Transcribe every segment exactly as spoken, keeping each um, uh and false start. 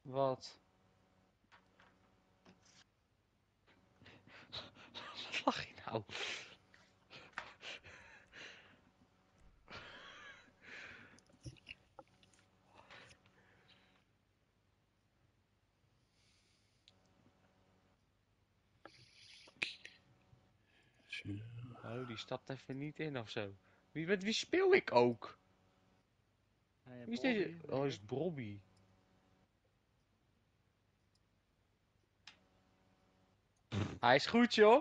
Wat? Wat lach je nou? Oh, die stapt even niet in of zo. Wie, met wie speel ik ook? Hey, Wie is deze? Bobby, Oh, denk is ik. het Bobby? Hij is goed, joh.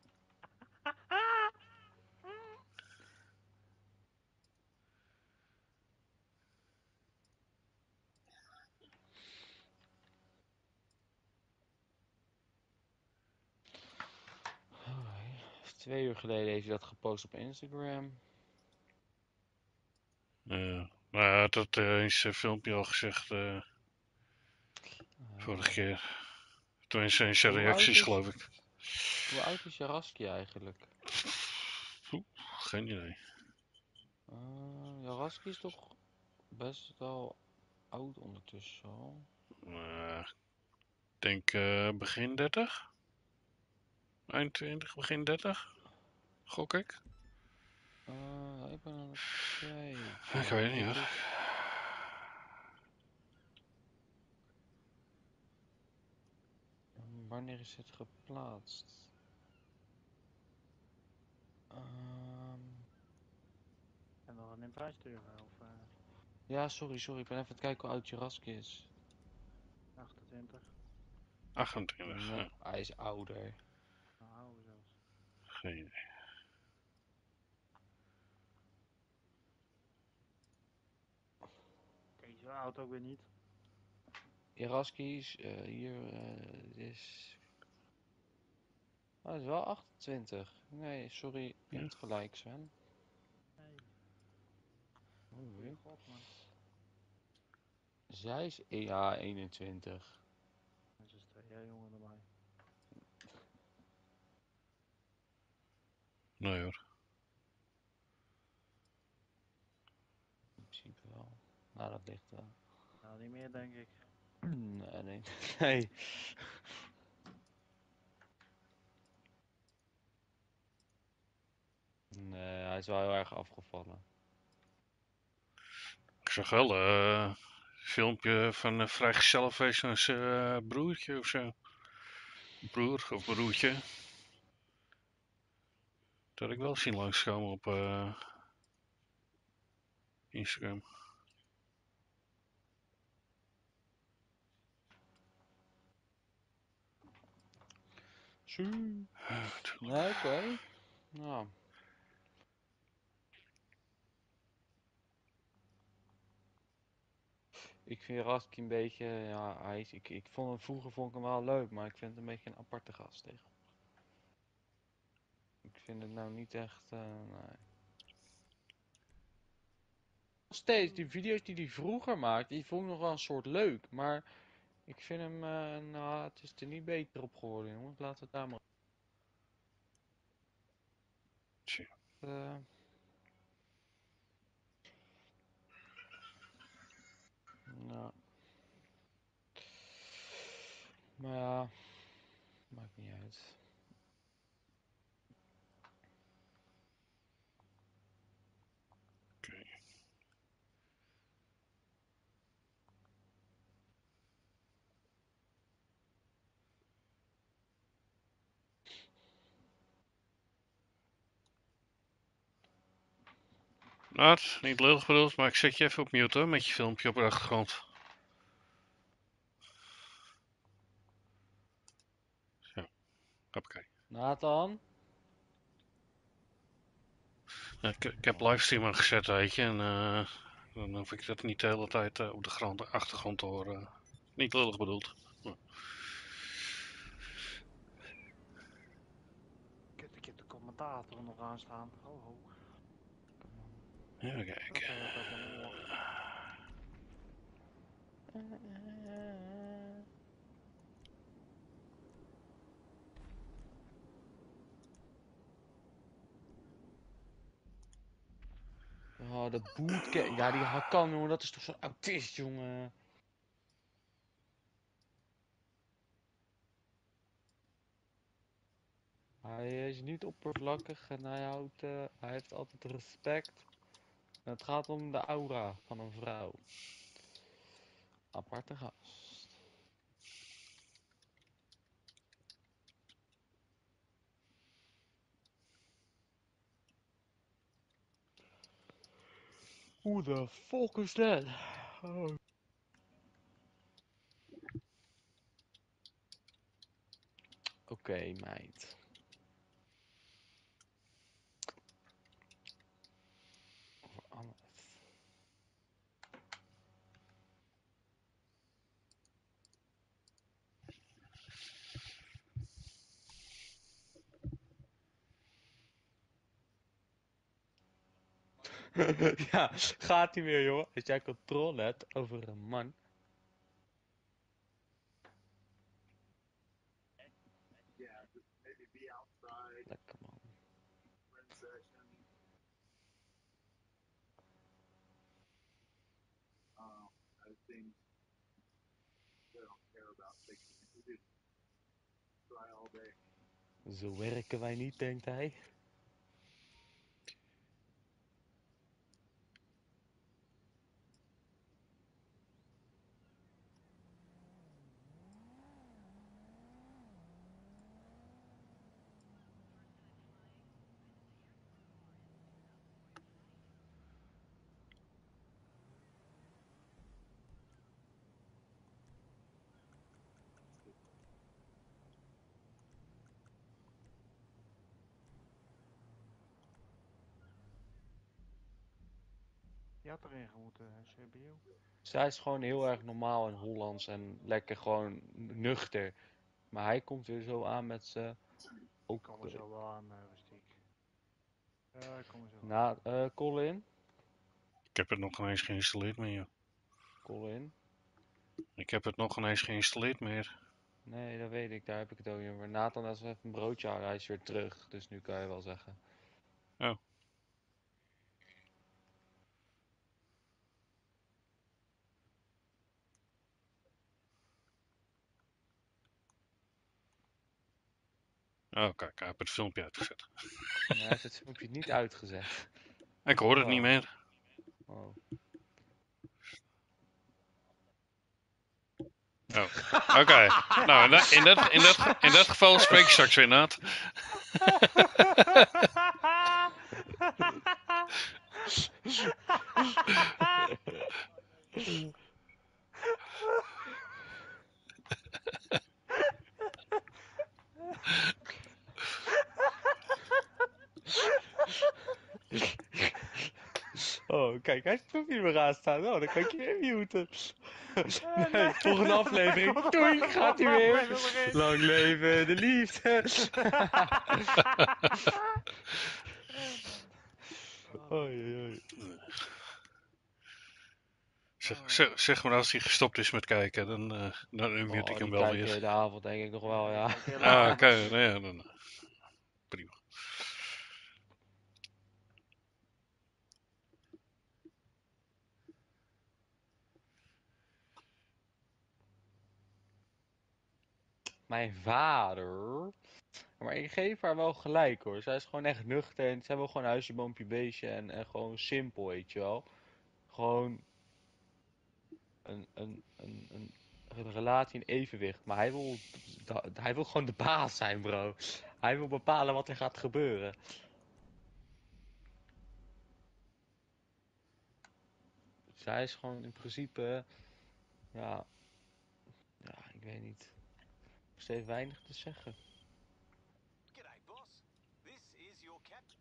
Oh, twee uur geleden heeft hij dat gepost op Instagram. Uh, maar hij had dat uh, in zijn filmpje al gezegd uh, vorige keer. Tenminste in zijn Hoe oud reacties is, geloof ik. hoe oud is Jaraski eigenlijk? Oeh, geen idee. Uh, Jaraski is toch best wel oud ondertussen al. Uh, ik denk uh, begin dertig? Eind twintig, begin dertig? Gok ik. Uh, ik ben aan het kijken. Ik weet niet Het hoor. is... Wanneer is het geplaatst? Um... En nog een invite sturen, of uh, Ja, sorry, sorry. Ik ben even aan het kijken hoe oud Jaraski is. achtentwintig. achtentwintig, Nee, ja. hij is ouder. Nou, ouder zelfs. Geen idee. Oké, zo oud ook weer niet. Jaraski is uh, hier uh, is... Oh, hij is wel achtentwintig. Nee, sorry. Je Ja. hebt gelijk, Sven. Hey, goeie Oei. gok, man. Zij is ja, eenentwintig. Dat is dus twee jaar jonger dan mij. Nee hoor. In principe wel. Nou, dat ligt wel. Nou, niet meer, denk ik. Nee, nee. Nee. Nee, hij is wel heel erg afgevallen. Ik zag wel uh, een filmpje van een vrijgezellenfeest van zijn uh, broertje of zo. Broer of broertje. Dat had ik wel zien langskomen op uh, Instagram. Zie. Nee, oké. Okay. Nou. Ik vind Rasky een beetje, ja, hij is, ik, ik vond hem vroeger vond ik hem wel leuk, maar ik vind het een beetje een aparte gast tegen. Ik vind het nou niet echt, uh, nee. Nog steeds, die video's die hij vroeger maakte, die vond ik nog wel een soort leuk, maar ik vind hem, uh, nou, het is er niet beter op geworden, jongens. Laten we het daar maar... Uh, nou, maar ja, maakt niet uit. Okay. Nou, het is niet lullig bedoeld, maar ik zet je even op mute hoor, met je filmpje op de achtergrond. Zo, hoppakee. Nathan? Ja, ik, ik heb livestream aangezet, weet je, en uh, dan hoef ik dat niet de hele tijd uh, op de grond, achtergrond te horen. Niet lullig bedoeld. Ja. Kut, ik heb de commentator nog aanstaan. Ho, ho. Even Dat kijken. de hele tijd mijn oor. Oh, de bootcamp. Ja, die kan, jongen. Dat is toch zo'n autist, jongen. Hij is niet oppervlakkig en hij, houdt, eh, hij heeft altijd respect. En het gaat om de aura van een vrouw. Aparte gast. Who the fuck is that? Oh. Oké, okay, meid. Over alles. Ja, gaat hij weer, jongen. Als jij controle hebt over een man. Lekker man. Zo werken wij niet, denkt hij. Je had erin gemoeten, C B U. Zij is gewoon heel erg normaal en Hollands en lekker gewoon nuchter. Maar hij komt weer zo aan met z'n... Ik kom er zo wel aan, uh, Rustiek. Ja, ik kom er zo wel Na, uh, Colin? Ik heb het nog ineens geïnstalleerd meer. Colin? Ik heb het nog ineens geïnstalleerd meer. Nee, dat weet ik, daar heb ik het ook niet over. Nathan is even een broodje halen, hij is weer terug. Dus nu kan je wel zeggen. Oh. Oh, kijk, hij heeft het filmpje uitgezet. Nee, hij heeft het filmpje niet uitgezet. Ik hoor het Oh. niet meer. Oh. Oh. Oké. Okay. Nou, in dat, in, dat, in, dat, in dat geval spreek je straks weer, Naat. Oh, kijk, hij is toch niet meer aanstaan. Oh, dan kan ik je weer muten. Nee, volgende aflevering. Doei, gaat hij weer. Lang leven de liefde. Oei, oei. Zeg, zeg, zeg maar als hij gestopt is met kijken, dan, uh, dan unmute Oh, ik hem die wel kijkt weer. de avond denk ik nog wel, ja. Ah, oké. Okay. Nou ja, dan... Prima. Mijn vader... Maar ik geef haar wel gelijk hoor. Zij is gewoon echt nuchter en zij wil gewoon huisje, boompje, beestje en, en gewoon simpel, weet je wel. Gewoon een, een, een, een, een relatie in evenwicht. Maar hij wil, da- hij wil gewoon de baas zijn, bro. Hij wil bepalen wat er gaat gebeuren. Zij is gewoon in principe, ja, ja, ik weet niet. Ze heeft weinig te zeggen. G'day, boss. This is your captain.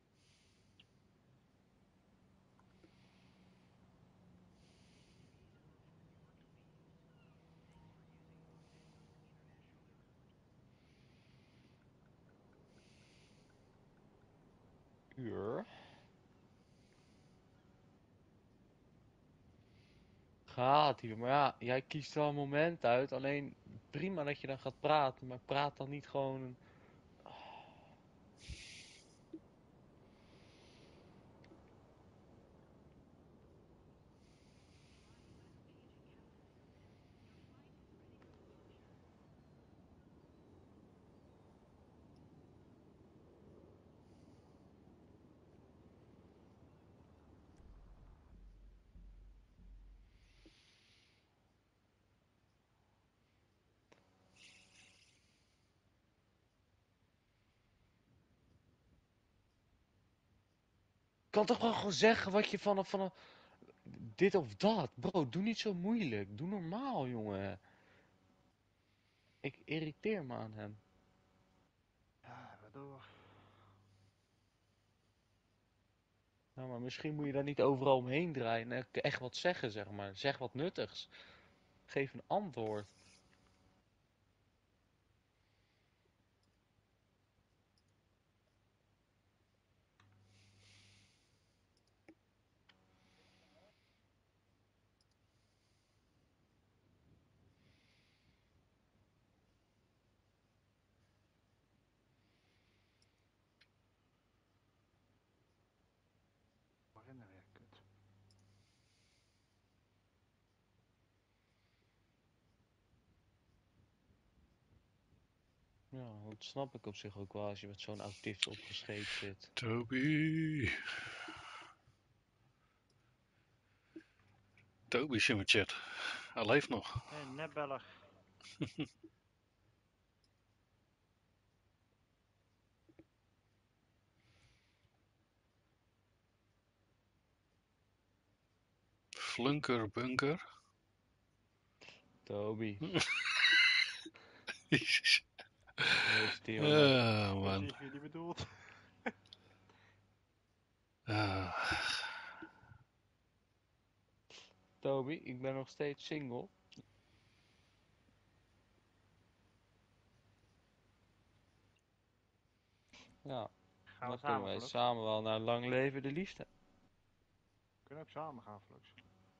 Uur. Gaat hier, maar ja, jij kiest wel een moment uit. Alleen prima dat je dan gaat praten, maar praat dan niet gewoon. kan toch wel gewoon zeggen wat je van een, van een, dit of dat. Bro, doe niet zo moeilijk. Doe normaal, jongen. Ik irriteer me aan hem. Ja, waardoor. Nou, maar misschien moet je daar niet overal omheen draaien en echt wat zeggen, zeg maar. Zeg wat nuttigs. Geef een antwoord. Waarin nou weer? Kut. Ja, dat snap ik op zich ook wel als je met zo'n autist opgescheept zit. Toby. Toby is in mijn chat. Hij leeft nog. Nee, netbeller. Flunker bunker. Toby, Jezus. wees die jongen. Ah, Ik man. zie wie die bedoelt. Ah. Toby, ik ben nog steeds single. Ja, Gaan we dan kunnen samen, wij Flux? samen wel naar lang leven de liefde. We kunnen ook samen gaan, Flux.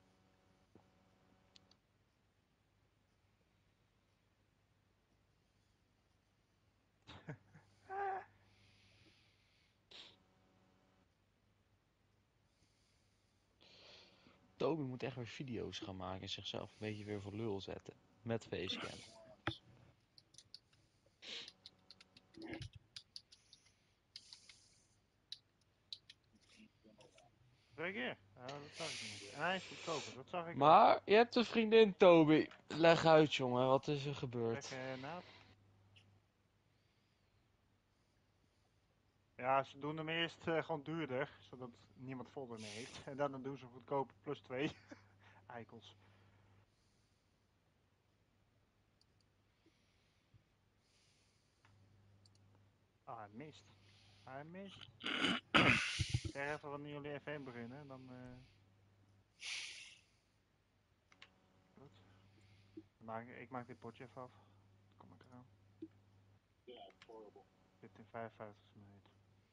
Toby moet echt weer video's gaan maken en zichzelf een beetje weer voor lul zetten. Met facecam. Reageer. Ja, dat zag ik niet. En hij is goedkoper, dat zag ik ook. Maar, je hebt een vriendin, Toby. Leg uit, jongen. Wat is er Zeg, gebeurd? eh, Naad? Ja, ze doen hem eerst eh, gewoon duurder, zodat niemand folder meer heeft. En dan doen ze hem goedkoper plus twee. Eikels. Ah, hij mist. Hij mist. Zeg even wanneer jullie F één beginnen, dan... eh Goed. Dan maak ik, ik maak dit potje even af. Dan kom ik eraan. Zit in vijfenvijftigste minuut.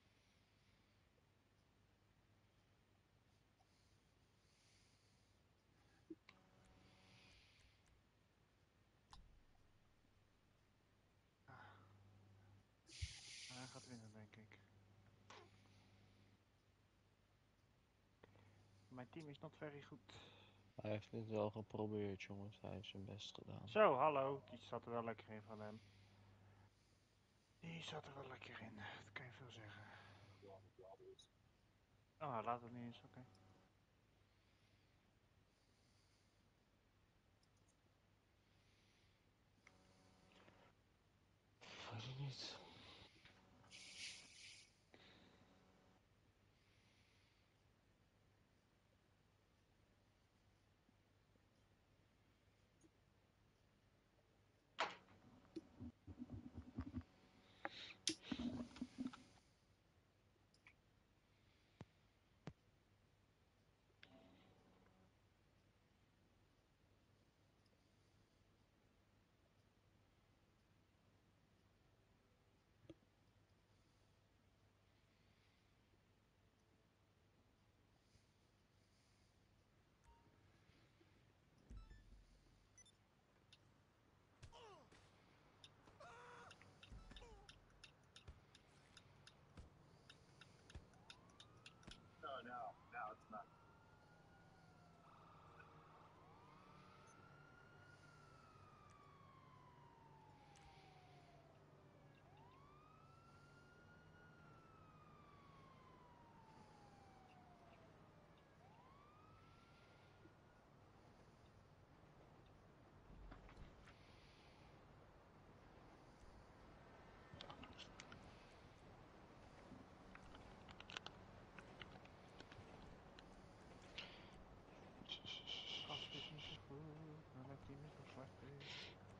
Hij gaat winnen, denk ik. Mijn team is not very goed. Hij heeft dit wel geprobeerd, jongens. Hij heeft zijn best gedaan. Zo, hallo. Die zat er wel lekker in van hem. Die zat er wel lekker in. Dat kan je veel zeggen. Oh, hij laat het niet eens. Oké. Weet ik niet.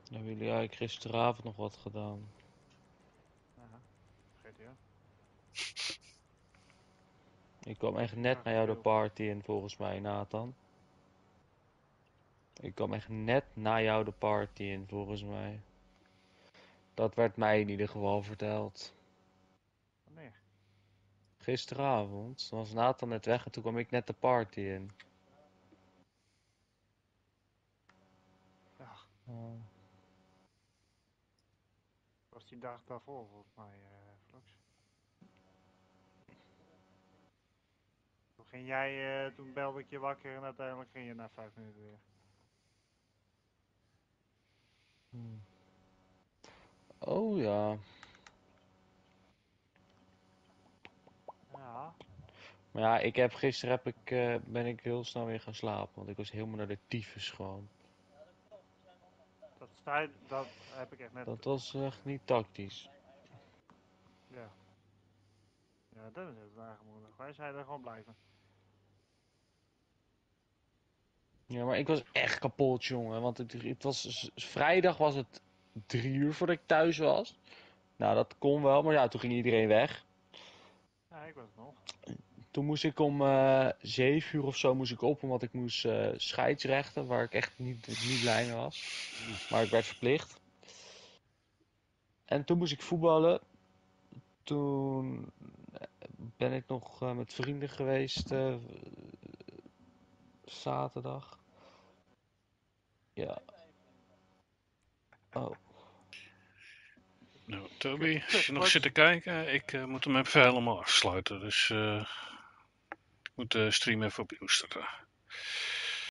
Hebben jullie eigenlijk gisteravond nog wat gedaan? Ja, G T A. Ik kwam echt net Ja, naar jou de gespeeld. party in, volgens mij, Nathan. Ik kwam echt net na jou de party in, volgens mij. Dat werd mij in ieder geval verteld. Wanneer? Gisteravond. Toen was Nathan net weg en toen kwam ik net de party in. Ja, Oh. dat was die dag daarvoor volgens mij, eh Flux. Toen ging jij, eh, toen belde ik je wakker en uiteindelijk ging je na vijf minuten weer. Hmm. Oh ja. Ja, Maar ja, ik heb, gisteren heb ik, eh, ben ik heel snel weer gaan slapen. Want ik was helemaal naar de tyfus gewoon. dat, sta, dat heb ik echt net. Dat was echt niet tactisch. Ja. Ja, dat is het aangemoedigd. Wij zeiden gewoon blijven. Ja, maar ik was echt kapot, jongen. Want het, het was, vrijdag was het drie uur voordat ik thuis was. Nou, dat kon wel, maar ja, toen ging iedereen weg. Ja, ik was het nog. Toen moest ik om eh zeven uur of zo moest ik op, omdat ik moest eh, scheidsrechten, waar ik echt niet, niet blij mee was. Maar ik werd verplicht. En toen moest ik voetballen. Toen ben ik nog eh, met vrienden geweest eh, zaterdag. Ja. Oh. Nou, Toby, Kut, als je nog Flux. zit te kijken, ik eh, moet hem even helemaal afsluiten. Dus eh, ik moet de stream even opnieuw starten.